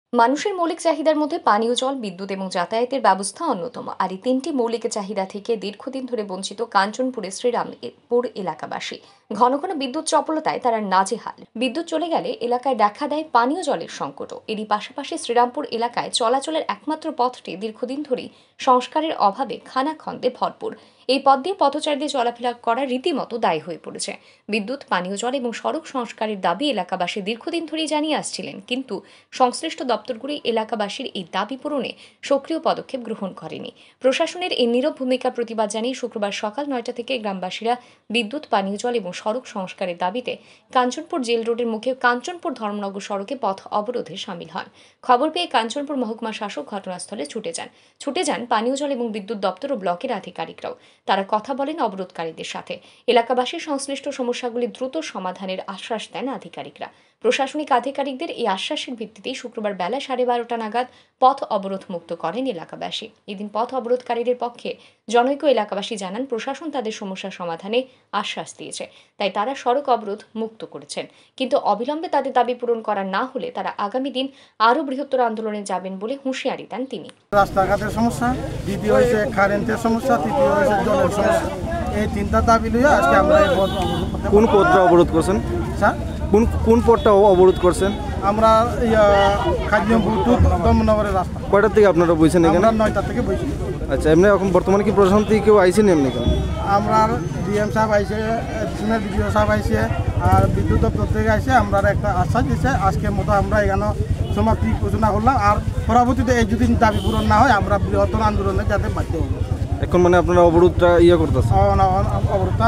মানুষের মৌলিক চাহিদার মধ্যে পানীয় জল, বিদ্যুৎ এবং যাতায়াতের ব্যবস্থা অন্যতম। আর এই তিনটি মৌলিক চাহিদা থেকে দীর্ঘদিন ধরে বঞ্চিত কাঞ্চনপুরের শ্রীরামপুর এলাকাবাসী। ঘন ঘন বিদ্যুৎ চপলতায় তারা নাজেহাল। বিদ্যুৎ চলে গেলে এলাকায় দেখা দেয় পানীয় জলের সংকটও। এরই পাশাপাশি শ্রীরামপুর এলাকায় চলাচলের একমাত্র পথটি দীর্ঘদিন ধরেই সংস্কারের অভাবে খানাখন্দে ভরপুর। এই পথ দিয়ে পথচারীদের চলাফেরা করা রীতিমতো দায়ী হয়ে পড়েছে। বিদ্যুৎ, পানীয় জল এবং সড়ক সংস্কারের দাবি এলাকাবাসী দীর্ঘদিন ধরেই জানিয়ে আসছিলেন, কিন্তু সংশ্লিষ্ট দপ্তরগুলি এলাকাবাসীর এই দাবি পূরণে সক্রিয় পদক্ষেপ গ্রহণ করেনি। প্রশাসনের এই নীরব ভূমিকার প্রতিবাদ জানিয়ে শুক্রবার সকাল ৯টা থেকে গ্রামবাসীরা বিদ্যুৎ, পানীয় জল এবং সড়ক সংস্কারের দাবিতে কাঞ্চনপুর জেল রোডের মুখে কাঞ্চনপুর ধর্মনগর সড়কে পথ অবরোধে সামিল হন। খবর পেয়ে কাঞ্চনপুর মহকুমা শাসক ঘটনাস্থলে ছুটে যান পানীয় জল এবং বিদ্যুৎ দপ্তর ও ব্লকের আধিকারিকরাও। তারা কথা বলেন অবরোধকারীদের সাথে। এলাকাবাসীর সংশ্লিষ্ট সমস্যাগুলি দ্রুত সমাধানের আশ্বাস দেন আধিকারিকরা। প্রশাসনিক আধিকারিকদের এই আশ্বাসের ভিত্তিতেই শুক্রবার বেলা 12:30 নাগাদ পথ অবরোধ মুক্ত করেন এলাকাবাসী। এদিন পথ অবরোধকারীদের পক্ষে জনৈক এলাকাবাসী জানান, প্রশাসন তাদের সমস্যা সমাধানে আশ্বাস দিয়েছে, তাই তারা সড়ক অবরোধ মুক্ত করেছেন। কিন্তু অবিলম্বে তাদের দাবি পূরণ করা না হলে তারা আগামী দিন আরও বৃহত্তর আন্দোলনে যাবেন বলে হুঁশিয়ারি দেন তিনি। রাস্তাঘাটের সমস্যা, দ্বিতীয় হয়েছে কারেন্টের সমস্যা, তৃতীয় হয়েছে জলের সমস্যা। এই তিনটা দাবি লইয়া আজকে আমরা এই পথ। কোন পথটা অবরোধ করছেন স্যার? কোন পথটা অবরোধ করছেন? আমরা খাদ্যপুর টু ধর্মনগরের রাস্তা। কয়টার থেকে আপনারা বইছেন এখানে? আমরা 9টা থেকে বইছি। আচ্ছা, এমনি এখন বর্তমানে কি প্রশাসন থেকে কেউ আইসেন এমনি কেন? আমরা ডিএম সাহেব আইসে, বিডিও সাহেব আইসে, আর বিদ্যুৎ দপ্তর থেকে আইসে আমরা একটা আশ্বাস দিচ্ছে। আজকের মতো আমরা এখানে সমাপ্তি ঘোষণা করলাম। আর পরবর্তীতে এই যদি দাবি পূরণ না হয় আমরা বৃহত্তর আন্দোলনে যাতে বাধ্য হব। এখন মানে আপনারা অবরোধটা করতেছেন? অবরোধটা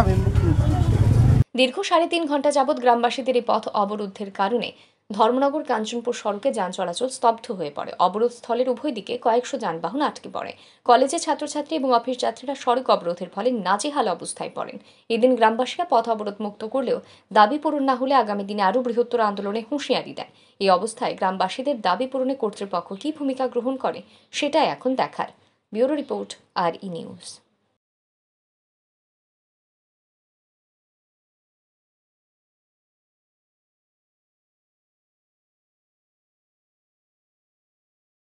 দীর্ঘ 3.5 ঘন্টা যাবৎ গ্রামবাসীদের এই পথ অবরোধের কারণে ধর্মনগর কাঞ্চনপুর সড়কে যান চলাচল স্তব্ধ হয়ে পড়ে। অবরোধ স্থলের উভয় দিকে কয়েকশো যানবাহন আটকে পড়ে। কলেজের ছাত্রছাত্রী এবং অফিস যাত্রীরা সড়ক অবরোধের ফলে নাজেহাল অবস্থায় পড়েন। এদিন গ্রামবাসীরা পথ অবরোধ মুক্ত করলেও দাবি পূরণ না হলে আগামী দিনে আরও বৃহত্তর আন্দোলনে হুঁশিয়ারি দেন। এই অবস্থায় গ্রামবাসীদের দাবি পূরণে কর্তৃপক্ষ কী ভূমিকা গ্রহণ করে সেটাই এখন দেখার। Bureau report, RE news.